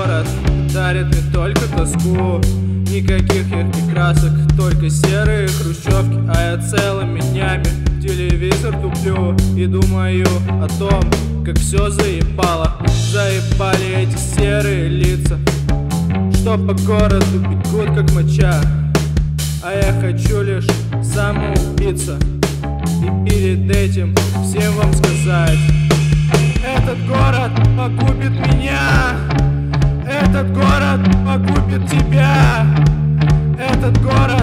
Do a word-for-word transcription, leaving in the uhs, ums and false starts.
город дарит мне только тоску. Никаких ярких красок, только серые хрущевки. А я целыми днями в телевизор туплю и думаю о том, как все заебало. Заебали эти серые лица, что по городу бегут как моча. А я хочу лишь самоубиться и перед этим всем вам сказать: этот город погубит меня, этот город погубит тебя, этот город